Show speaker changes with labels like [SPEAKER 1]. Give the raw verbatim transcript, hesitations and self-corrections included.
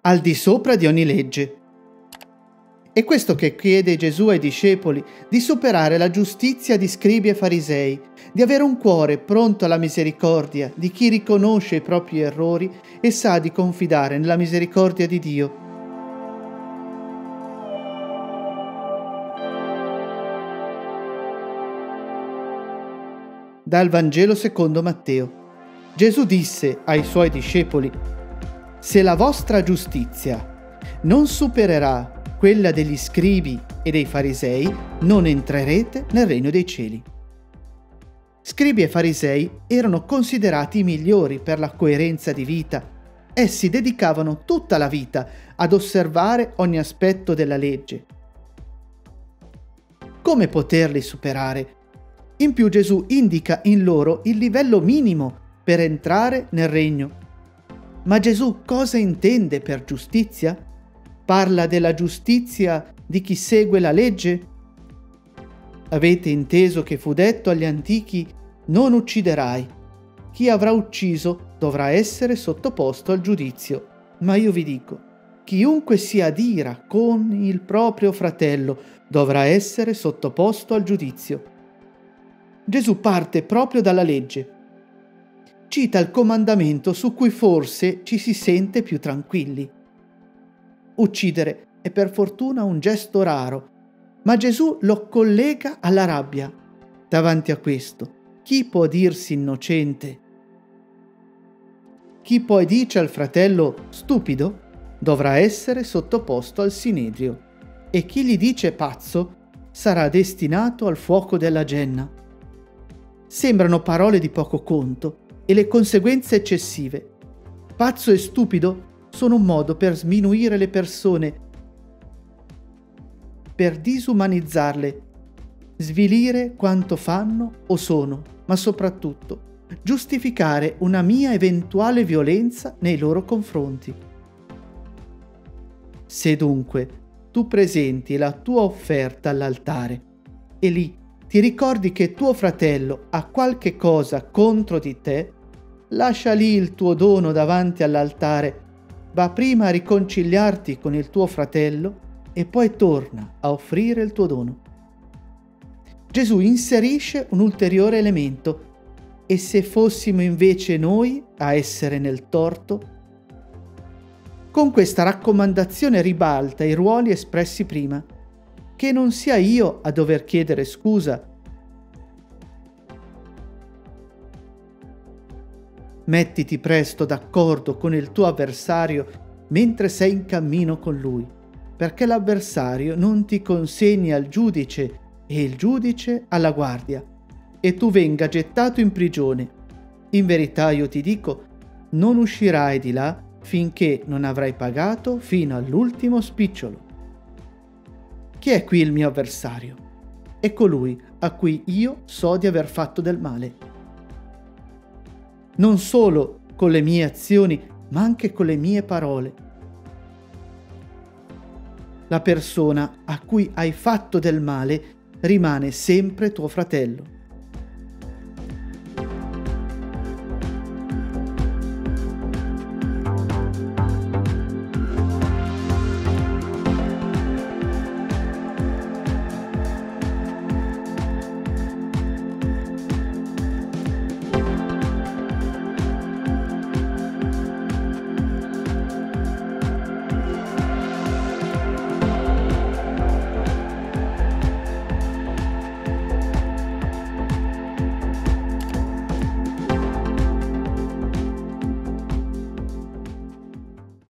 [SPEAKER 1] al di sopra di ogni legge. È questo che chiede Gesù ai discepoli, di superare la giustizia di scribi e farisei, di avere un cuore pronto alla misericordia di chi riconosce i propri errori e sa di confidare nella misericordia di Dio. Dal Vangelo secondo Matteo. Gesù disse ai suoi discepoli: «Se la vostra giustizia non supererà quella degli scribi e dei farisei, non entrerete nel regno dei cieli». Scribi e farisei erano considerati i migliori per la coerenza di vita. Essi dedicavano tutta la vita ad osservare ogni aspetto della legge. Come poterli superare? In più Gesù indica in loro il livello minimo per entrare nel regno. Ma Gesù cosa intende per giustizia? Parla della giustizia di chi segue la legge? Avete inteso che fu detto agli antichi: non ucciderai. Chi avrà ucciso dovrà essere sottoposto al giudizio. Ma io vi dico, chiunque si adira con il proprio fratello dovrà essere sottoposto al giudizio. Gesù parte proprio dalla legge. Cita il comandamento su cui forse ci si sente più tranquilli. Uccidere è per fortuna un gesto raro, ma Gesù lo collega alla rabbia. Davanti a questo, chi può dirsi innocente? Chi poi dice al fratello stupido dovrà essere sottoposto al sinedrio, e chi gli dice pazzo sarà destinato al fuoco della genna. Sembrano parole di poco conto e le conseguenze eccessive. Pazzo e stupido sono un modo per sminuire le persone, per disumanizzarle, svilire quanto fanno o sono, ma soprattutto giustificare una mia eventuale violenza nei loro confronti. Se dunque tu presenti la tua offerta all'altare e lì ti ricordi che tuo fratello ha qualche cosa contro di te, lascia lì il tuo dono davanti all'altare, va prima a riconciliarti con il tuo fratello e poi torna a offrire il tuo dono. Gesù inserisce un ulteriore elemento: e se fossimo invece noi a essere nel torto? Con questa raccomandazione ribalta i ruoli espressi prima, che non sia io a dover chiedere scusa. Mettiti presto d'accordo con il tuo avversario mentre sei in cammino con lui, perché l'avversario non ti consegni al giudice e il giudice alla guardia, e tu venga gettato in prigione. In verità io ti dico, non uscirai di là finché non avrai pagato fino all'ultimo spicciolo. Chi è qui il mio avversario? È colui a cui io so di aver fatto del male. Non solo con le mie azioni, ma anche con le mie parole. La persona a cui hai fatto del male rimane sempre tuo fratello.